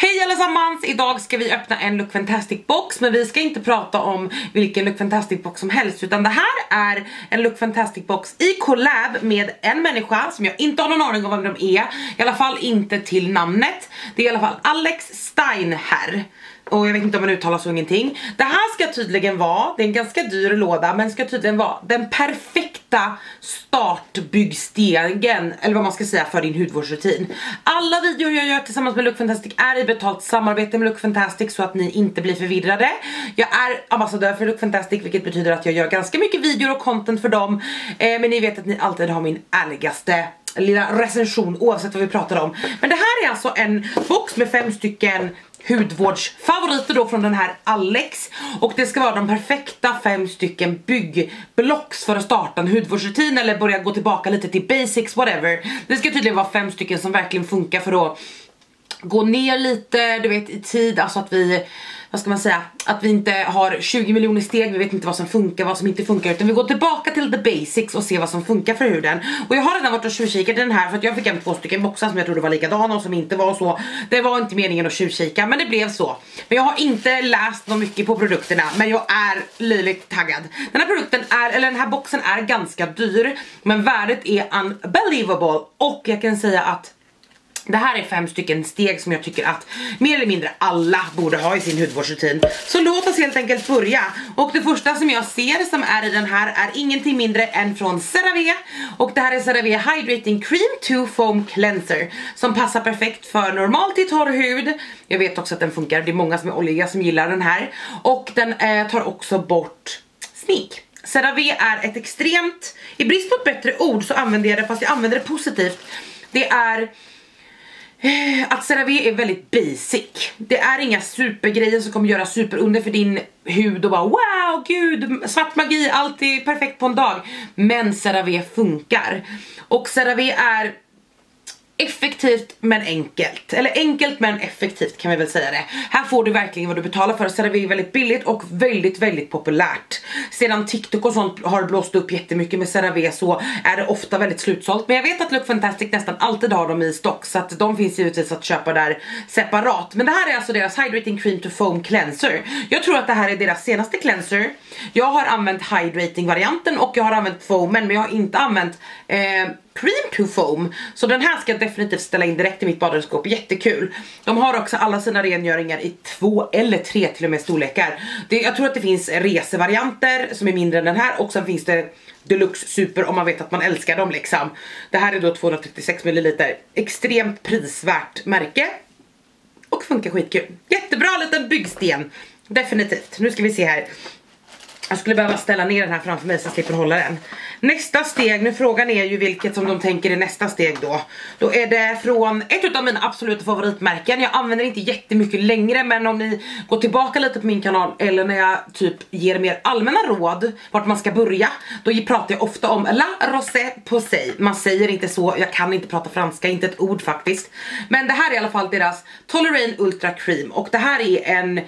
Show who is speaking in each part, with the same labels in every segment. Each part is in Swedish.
Speaker 1: Hej allesammans! Idag ska vi öppna en Look Fantastic box, men vi ska inte prata om vilken Look Fantastic box som helst, utan det här är en Look Fantastic box i collab med en människa som jag inte har någon aning om vem de är, i alla fall inte till namnet. Det är i alla fall Alex Steinherr. Och jag vet inte om man uttalar så ingenting. Det här ska tydligen vara, det är en ganska dyr låda, men ska tydligen vara den perfekta startbyggstegen, eller vad man ska säga, för din hudvårdsrutin. Alla videor jag gör tillsammans med Look Fantastic är i betalt samarbete med Look Fantastic, så att ni inte blir förvirrade. Jag är ambassadör för Look Fantastic, vilket betyder att jag gör ganska mycket videor och content för dem. Men ni vet att ni alltid har min ärligaste lilla recension oavsett vad vi pratar om. Men det här är alltså en box med 5 stycken hudvårdsfavoriter då från den här Alex, och det ska vara de perfekta 5 stycken byggblocks för att starta en hudvårdsrutin eller börja gå tillbaka lite till basics, whatever. Det ska tydligen vara 5 stycken som verkligen funkar för att gå ner lite, du vet, i tid, alltså att vi, vad ska man säga, att vi inte har 20 miljoner steg, vi vet inte vad som funkar, vad som inte funkar, utan vi går tillbaka till the basics och ser vad som funkar för huden. Och jag har redan varit och tjuvkikat i den här, för att jag fick hem 2 stycken boxar som jag trodde var likadana och som inte var så. Det var inte meningen att tjuvkika, men det blev så. Men jag har inte läst något mycket på produkterna, men jag är löjligt taggad. Den här produkten är, eller den här boxen är ganska dyr, men värdet är unbelievable. Och jag kan säga att det här är 5 stycken steg som jag tycker att mer eller mindre alla borde ha i sin hudvårdsrutin. Så låt oss helt enkelt börja. Och det första som jag ser som är i den här är ingenting mindre än från CeraVe. Och det här är CeraVe Hydrating Cream 2 Foam Cleanser, som passar perfekt för normal till torr hud. Jag vet också att den funkar, det är många som är oljiga som gillar den här. Och den tar också bort smink. CeraVe är ett extremt, i brist på ett bättre ord så använder jag det, fast jag använder det positivt. Det är att CeraVe är väldigt basic. Det är inga supergrejer som kommer göra super under för din hud och bara wow, gud, svart magi, allt är perfekt på en dag. Men CeraVe funkar. Och CeraVe är effektivt men enkelt. Eller enkelt men effektivt kan vi väl säga det. Här får du verkligen vad du betalar för. CeraVe är väldigt billigt och väldigt, väldigt populärt. Sedan TikTok och sånt har blåst upp jättemycket med CeraVe, så är det ofta väldigt slutsålt. Men jag vet att Look Fantastic nästan alltid har dem i stock, så att de finns givetvis att köpa där separat. Men det här är alltså deras Hydrating Cream to Foam Cleanser. Jag tror att det här är deras senaste cleanser. Jag har använt Hydrating-varianten och jag har använt foamen, men jag har inte använt Cream to Foam. Så den här ska jag definitivt ställa in direkt i mitt badrumsskåp. Jättekul. De har också alla sina rengöringar i 2 eller 3 till och med storlekar. Jag tror att det finns resevarianter som är mindre än den här, och sen finns det Deluxe Super om man vet att man älskar dem liksom. Det här är då 236 ml. Extremt prisvärt märke. Och funkar skitkul. Jättebra liten byggsten. Definitivt. Nu ska vi se här. Jag skulle behöva ställa ner den här framför mig så jag slipper hålla den. Nästa steg, nu frågan är ju vilket som de tänker är nästa steg då. Då är det från ett av mina absoluta favoritmärken. Jag använder inte jättemycket längre, men om ni går tillbaka lite på min kanal, eller när jag typ ger mer allmänna råd vart man ska börja, då pratar jag ofta om La Roche-Posay. Man säger inte så, jag kan inte prata franska, inte ett ord faktiskt. Men det här är i alla fall deras Toleraine Ultra Cream, och det här är en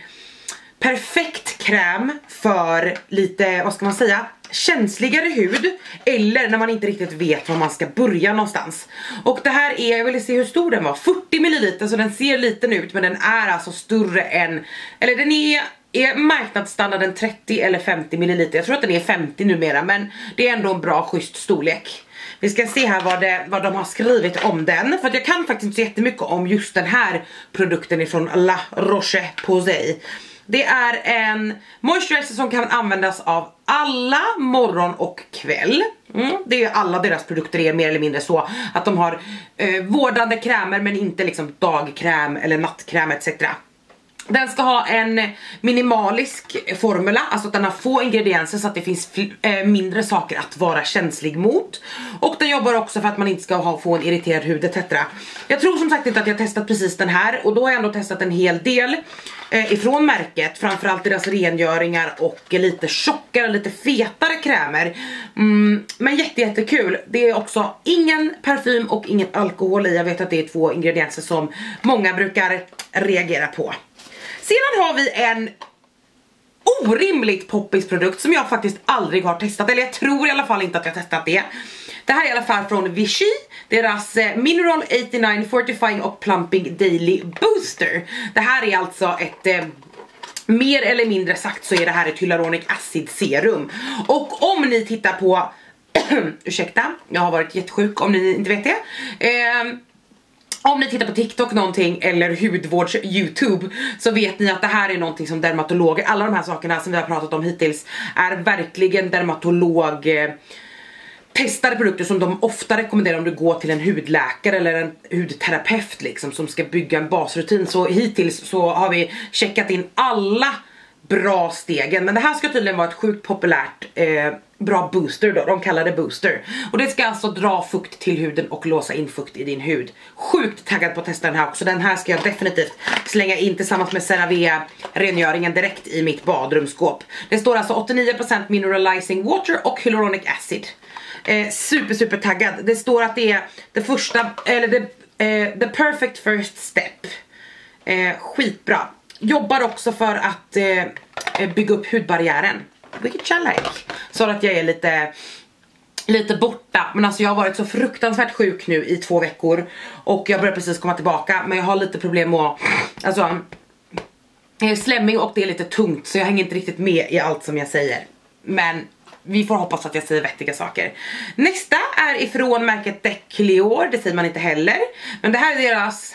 Speaker 1: perfekt kräm för lite, vad ska man säga, känsligare hud, eller när man inte riktigt vet var man ska börja någonstans. Och det här är, jag vill se hur stor den var, 40 ml, så den ser liten ut, men den är alltså större än, eller den är marknadsstandarden 30 eller 50 ml. Jag tror att den är 50 numera, men det är ändå en bra schysst storlek. Vi ska se här vad de har skrivit om den, för att jag kan faktiskt inte så jättemycket om just den här produkten ifrån La Roche-Posay. Det är en moisturizer som kan användas av alla morgon och kväll. Det är alla deras produkter är mer eller mindre så att de har vårdande krämer, men inte liksom dagkräm eller nattkräm etc. Den ska ha en minimalisk formula, alltså att den har få ingredienser så att det finns mindre saker att vara känslig mot. Och den jobbar också för att man inte ska få en irriterad hud etc. Jag tror som sagt inte att jag har testat precis den här, och då har jag ändå testat en hel del ifrån märket. Framförallt deras rengöringar och lite tjockare, lite fetare krämer. Men jättekul. Det är också ingen parfym och ingen alkohol i. Jag vet att det är 2 ingredienser som många brukar reagera på. Sedan har vi en orimligt poppis produkt som jag faktiskt aldrig har testat. Eller jag tror i alla fall inte att jag har testat det. Det här är i alla fall från Vichy. Deras Mineral 89 Fortifying och Plumping Daily Booster. Det här är alltså ett... mer eller mindre sagt så är det här ett hyaluronic acid serum. Och om ni tittar på... ursäkta, jag har varit jättesjuk om ni inte vet det. Om ni tittar på TikTok någonting eller hudvårds YouTube så vet ni att det här är någonting som dermatologer, alla de här sakerna som vi har pratat om hittills är verkligen dermatolog testade produkter som de ofta rekommenderar om du går till en hudläkare eller en hudterapeut liksom, som ska bygga en basrutin. Så hittills så har vi checkat in alla bra stegen, men det här ska tydligen vara ett sjukt populärt bra booster då, de kallar det booster. Och det ska alltså dra fukt till huden och låsa in fukt i din hud. Sjukt taggad på att testa den här också. Den här ska jag definitivt slänga in tillsammans med CeraVe rengöringen direkt i mitt badrumsskåp. Det står alltså 89% mineralizing water och hyaluronic acid. Super taggad. Det står att det är det första, eller the perfect first step. Skitbra. Jobbar också för att bygga upp hudbarriären, vilket jag like. Så att jag är lite borta. Men alltså jag har varit så fruktansvärt sjuk nu i 2 veckor. Och jag börjar precis komma tillbaka. Men jag har lite problem med alltså, jag är slemmig och det är lite tungt. Så jag hänger inte riktigt med i allt som jag säger. Men vi får hoppas att jag säger vettiga saker. Nästa är ifrån märket Decleor. Det säger man inte heller. Men det här är deras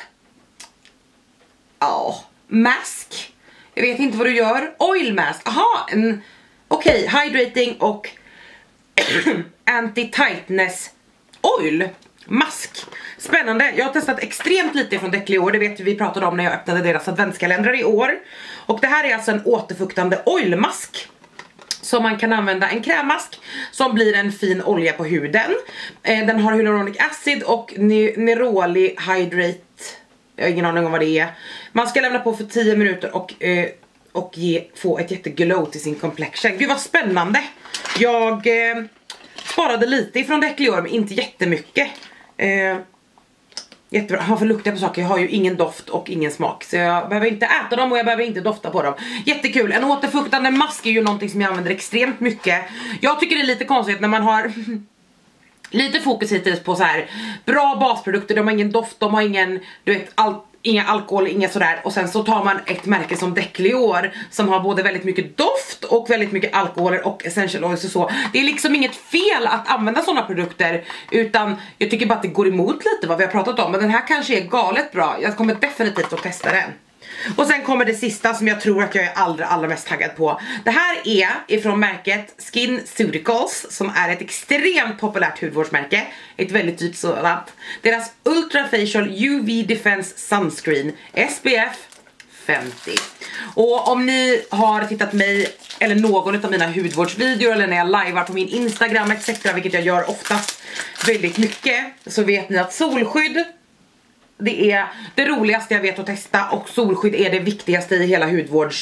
Speaker 1: mask. Jag vet inte vad du gör. Oil mask. Aha, okej, hydrating och anti-tightness oil mask. Spännande. Jag har testat extremt lite från Decleor. Det vet vi pratade om när jag öppnade deras adventskalendrar i år. Och det här är alltså en återfuktande oilmask som man kan använda, en krämmask som blir en fin olja på huden. Den har hyaluronic acid och neroli hydrate. Jag har ingen aning om vad det är. Man ska lämna på för 10 minuter och få ett jätteglow till sin complexion. Gud vad spännande. Jag sparade lite ifrån Decleor men inte jättemycket. Jättebra. Jag får lukta på saker. Jag har ju ingen doft och ingen smak. Så jag behöver inte äta dem och jag behöver inte dofta på dem. Jättekul. En återfuktande mask är ju någonting som jag använder extremt mycket. Jag tycker det är lite konstigt när man har... lite fokus hittills på så här bra basprodukter, de har ingen doft, de har ingen, du vet, inga alkohol, inga sådär. Och sen så tar man ett märke som Decleor som har både väldigt mycket doft och väldigt mycket alkohol och essential oils och så. Det är liksom inget fel att använda sådana produkter, utan jag tycker bara att det går emot lite vad vi har pratat om. Men den här kanske är galet bra, jag kommer definitivt att testa den. Och sen kommer det sista som jag tror att jag är allra mest taggad på. Det här är ifrån märket SkinCeuticals som är ett extremt populärt hudvårdsmärke. Ett väldigt dyrt sådant. Deras Ultra Facial UV Defense Sunscreen SPF 50. Och om ni har tittat mig eller någon av mina hudvårdsvideor eller när jag livear på min Instagram etc, vilket jag gör oftast väldigt mycket, så vet ni att solskydd, det är det roligaste jag vet att testa, och solskydd är det viktigaste i hela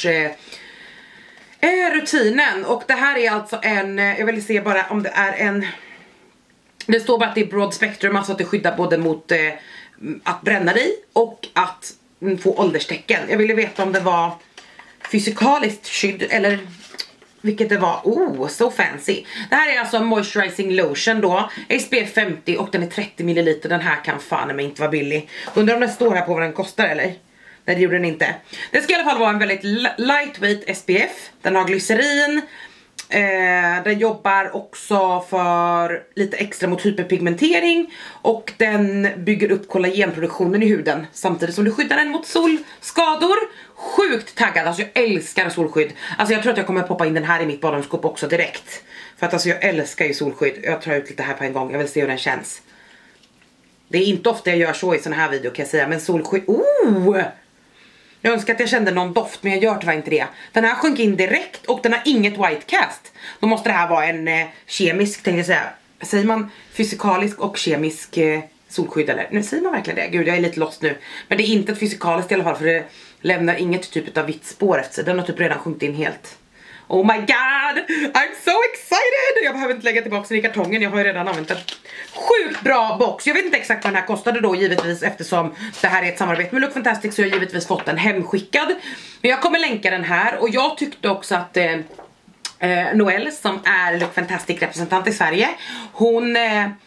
Speaker 1: hudvårdsrutinen. Och det här är alltså jag vill se bara om det är en, det står bara att det är broad spectrum, alltså att det skyddar både mot att bränna dig och att få ålderstecken. Jag ville veta om det var fysikaliskt skydd eller vilket det var. So fancy. Det här är alltså en moisturizing lotion då, SPF 50 och den är 30 ml. Den här kan fan men inte vara billig. Undrar om den står här på vad den kostar eller? Nej, det gjorde den inte. Det ska i alla fall vara en väldigt lightweight SPF. Den har glycerin. Den jobbar också för lite extra mot hyperpigmentering. Och den bygger upp kollagenproduktionen i huden samtidigt som du skyddar den mot solskador. Sjukt taggad, alltså jag älskar solskydd. Alltså jag tror att jag kommer poppa in den här i mitt badrumsskåp också direkt. För att alltså jag älskar ju solskydd. Jag tar ut lite här på en gång, jag vill se hur den känns. Det är inte ofta jag gör så i sån här video kan jag säga. Men solskydd, jag önskar att jag kände någon doft, men jag gör tyvärr inte det. Den här sjönk in direkt och den har inget white cast. Då måste det här vara en kemisk, tänkte jag säga. Säger man fysikalisk och kemisk solskydd eller? Nu säger man verkligen det. Gud, jag är lite lost nu. Men det är inte ett fysikaliskt i alla fall, för det lämnar inget typ av vitt spår efter sig. Den har typ redan sjunkit in helt. Oh my god, I'm so excited! Jag behöver inte lägga tillbaka den i kartongen, jag har ju redan använt en sjukt bra box. Jag vet inte exakt vad den här kostade då givetvis, eftersom det här är ett samarbete med Look Fantastic, så jag har givetvis fått den hemskickad. Men jag kommer länka den här, och jag tyckte också att Noelle som är Look Fantastic representant i Sverige, hon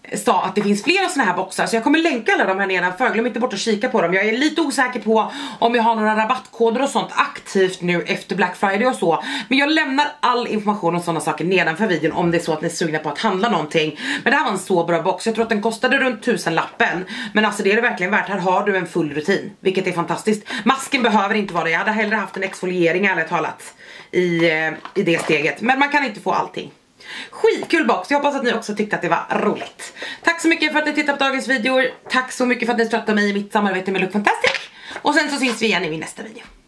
Speaker 1: sa att det finns flera såna här boxar, så jag kommer länka alla de här nedanför. Glöm inte bort att kika på dem. Jag är lite osäker på om jag har några rabattkoder och sånt aktivt nu efter Black Friday och så, men jag lämnar all information om sådana saker nedanför videon om det är så att ni är sugna på att handla någonting. Men det här var en så bra box. Jag tror att den kostade runt 1000-lappen, men alltså det är det verkligen värt. Här har du en full rutin, vilket är fantastiskt. Masken behöver inte vara det. Jag hade hellre haft en exfoliering ärligt talat i det steget, men man kan inte få allting. Skitkul box, jag hoppas att ni också tyckte att det var roligt. Tack så mycket för att ni tittade på dagens videor. Tack så mycket för att ni stöttar mig i mitt samarbete med Look Fantastic. Och sen så syns vi igen i min nästa video.